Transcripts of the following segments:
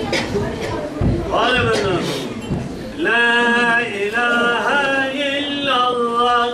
Hadi efendim. La ilahe illallah.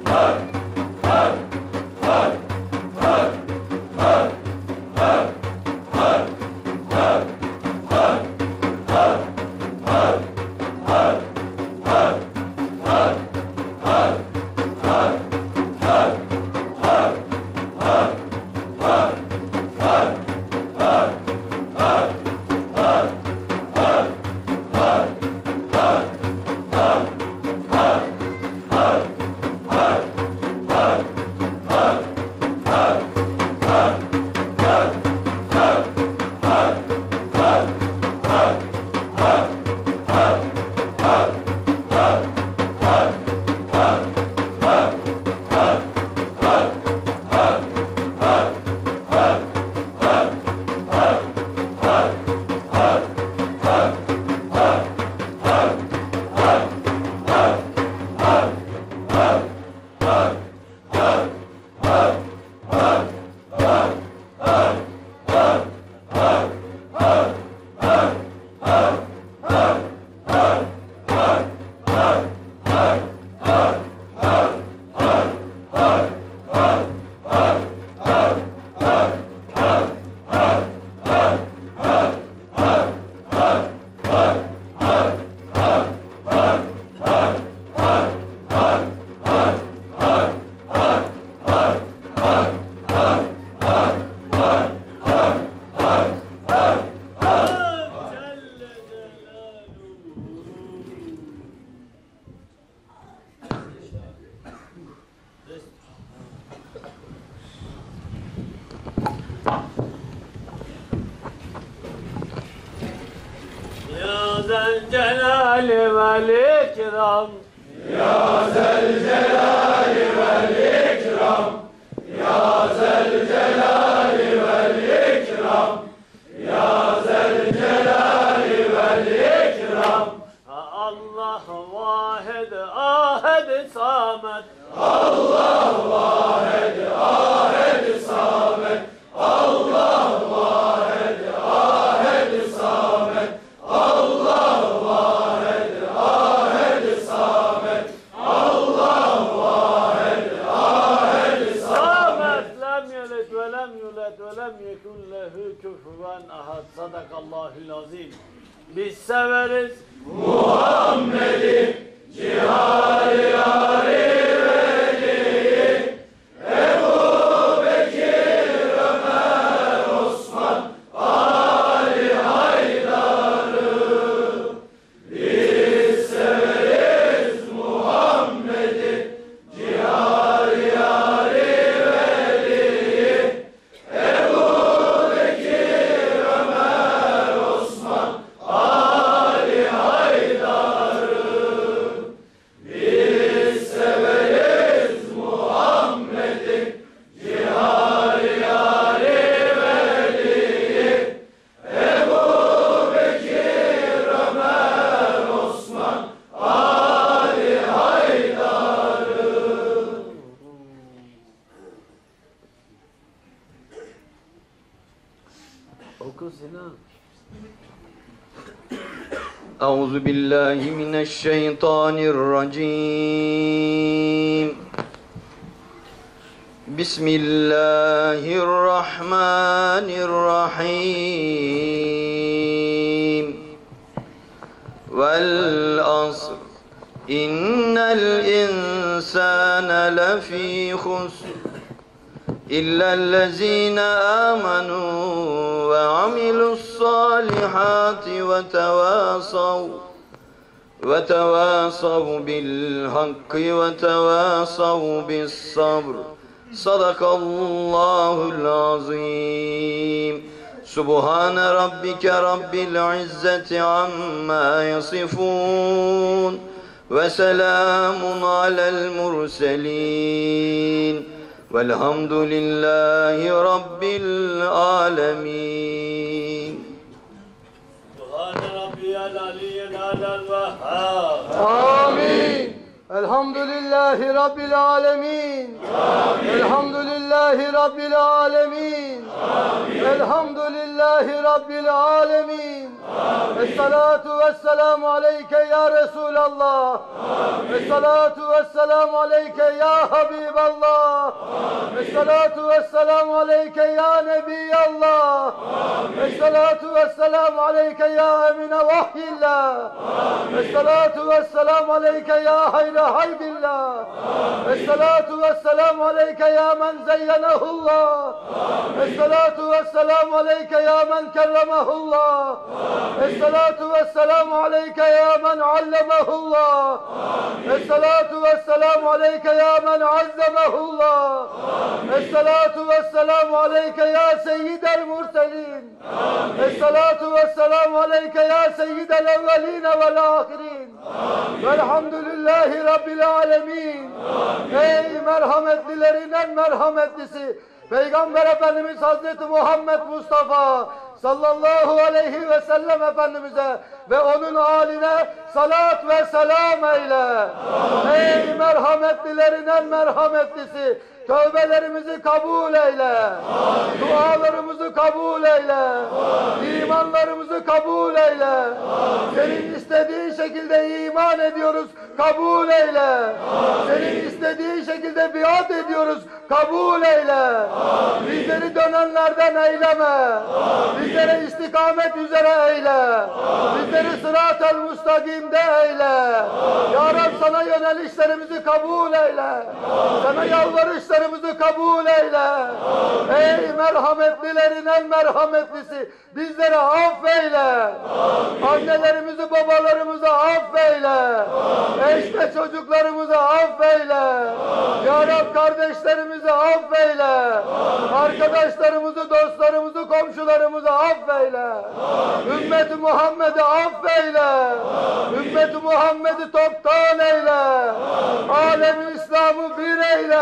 Zelcelal vel ikram. Ya Zelcelal vel ikram. Ya Zelcelal vel ikram. Ya Zelcelal vel ikram. Allah vahed ahed samet. Allah vahed ahed samet. Allah vahed ahed samet. Allah vahed ahed samet. Allah vahed ahed samet. Lem yelid ve lem yulad ve lem yekun lehu kufuven ahad. Sadakallahul azim. Biz severiz Muhammed'i, cihari yari veliyi, Ebu Bekir, Ömer, Osman, Ali Haydar'ı. Biz severiz Muhammed'i, cihari yari veliyi, Ebu Bekir, Ömer, Osman, Ali Haydar'ı. Biz severiz Muhammed'i, cihari yari veliyi, Ebu Bekir, Ömer, Osman, Ali Haydar'ı. oku Sinan. أعوذ بالله من الشيطان الرجيم بسم الله الرحمن الرحيم والعصر إن الإنسان لفي خسر إلا الذين آمنوا وعملوا الصالحات وتواصوا بالحق وتواصوا بالصبر صدق الله العظيم سبحان ربك رب العزة عما يصفون وسلام على المرسلين والحمد لله رب العالمين Subhane Rabbiyel Aliyyil Alel Vehhab. Amin. Elhamdülillahi Rabbil alemin. Elhamdülillahi Rabbil alemin. Elhamdülillahi Rabbil alemin. Esselatu vesselamu aleyke ya Resulallah. Esselatu vesselamu aleyke ya Habiballah. Esselatu vesselamu aleyke ya Nebiyallah. Esselatu vesselamu aleyke ya emine vahyillah. Esselatu vesselamu aleyke ya hayra haydillah. Esselatu vesselamu aleyke ya men zeyyenehullah. Esselatu vesselamu aleyke ya men kerremehullah. Esselatu vesselamu aleyke ya men allemehullah. Esselatu vesselamu aleyke ya men azzemehullah. Esselatu vesselamu aleyke ya seyyidel murselin. Esselatu vesselamu aleyke ya seyyidel evveline vel ahirin. Velhamdülillahi Rabbil alemin. Ey merhametlilerin en merhametlisi Peygamber Efendimiz Hazreti Muhammed Mustafa sallallahu aleyhi ve sellem Efendimiz'e ve onun âline salat ve selam eyle. Ey merhametlilerin en merhametlisi tövbelerimizi kabul eyle. Dualarımızı kabul eyle. İmanlarımızı kabul eyle. Senin istediğin şekilde iman ediyoruz. Kabul eyle. Senin istediğin şekilde biat ediyoruz. Kabul eyle. Bizleri dönenlerden eyleme. Bizleri istikamet üzere eyle. Bizleri sırat-ı müstakimde eyle. Ya Rab sana yönelişlerimizi kabul eyle. Sana yalvarışlarımızı kabul eyle. Ey merhametlilerin en merhametlisi bizleri affeyle. Annelerimizi babalarımızı affeyle. Eşte çocuklarımızı affeyle. Ya Rab kardeşlerimizi affeyle. Arkadaşlarımızı, dostlarımızı, komşularımızı affeyle. Ümmeti Muhammed'i affeyle. Ümmeti Muhammed'i toptan eyle. Alem-i İslam'ı bir eyle.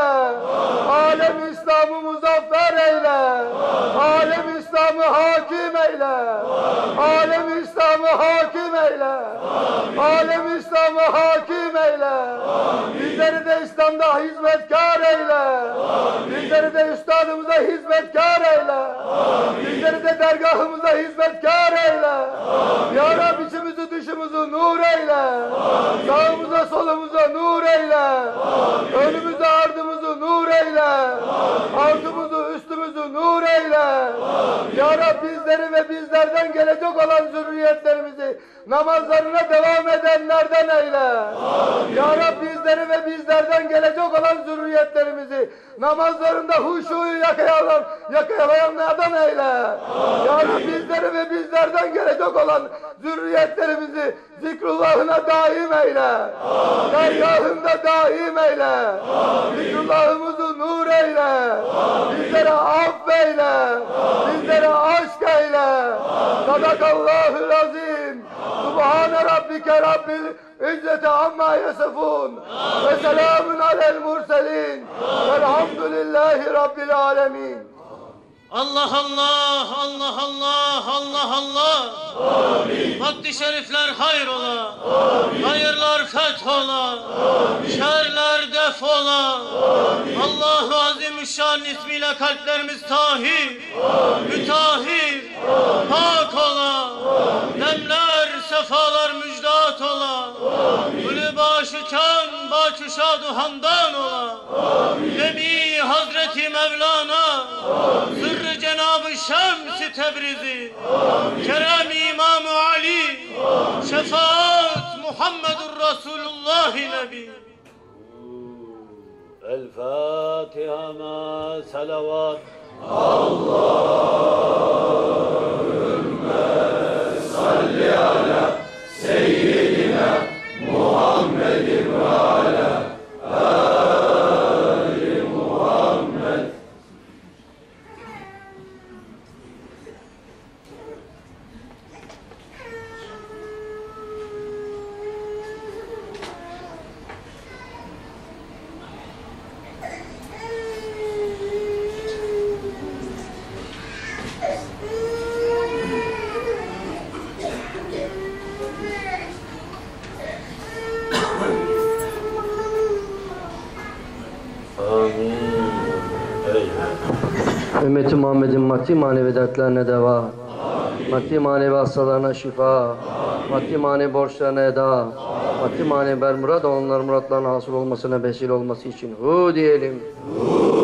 Alem-i İslam'ı muzaffer eyle. Alem-i İslam'ı hakim eyle. Alem-i İslam'ı hakim eyle. Alem-i İslam'ı hakim eyle. Bizleri de İslam'da hizmetkar eyle. Bizleri de üstadımıza hizmetkar eyle. Bizleri de dergahımıza hizmetkar eyle. Ya Rabbi içimizi dışımızı nur eyle. Sağımıza solumuza nur eyle. Önümüzü ardımızı nur eyle. Altımızı üstümüzü nur eyle. Ya Rabbi bizleri ve bizlerden gelecek olan zürriyetlerimizi namazlarına devam edenlerden eyle. Ya Rabbi bizleri ve bizlerden gelecek olan zürriyetlerimizi namazlarında huşuyu yakalayanlardan eyle. Ya Rabbi bizleri ve bizlerden gelecek olan zürriyetlerimizi zikrullahına daim eyle. Dergahında daim eyle. Zikrullahımızı nur eyle. Bizlere affeyle. Bizlere aşk eyle. Sadakallahul azim. Subhane rabbike rabbil izzeti amma yasifun. Ve selamun alel murselin. Velhamdülillahi rabbil alemin. Allah Allah, Allah Allah, Allah Allah. Amin. Vakti şerifler hayrola. Amin. Hayırlar fethola. Amin. Şerler defola. Amin. Allah-u Azimüşşan ismiyle kalplerimiz tahir, mütahhir, pak ola. Amin. Demler, sefalar müjdat ola. Gülü başı kan, başı şadu handan ola. Demi Hazreti Mevlana. Zırrı Cenab-ı Şems-i Tebrizi, Kerem İmam-ı Ali, Şefaat Muhammedur Resulullah-i Nebi. El Fatiha ma salavat. Allahümme salli ala seyyidina Muhammedin ve ala Ali Muhammed. Ümmeti Muhammed'in maddi manevi dertlerine deva. Maddi manevi hastalarına şifa. Maddi manevi borçlarına eda. Maddi manevi bermurad olanların muratlarına hasıl olmasına vesile olması için hu diyelim.